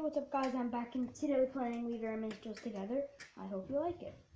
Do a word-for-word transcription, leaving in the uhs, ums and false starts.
what's up guys, I'm back and today we're playing We Are Minstrels together. I hope you like it.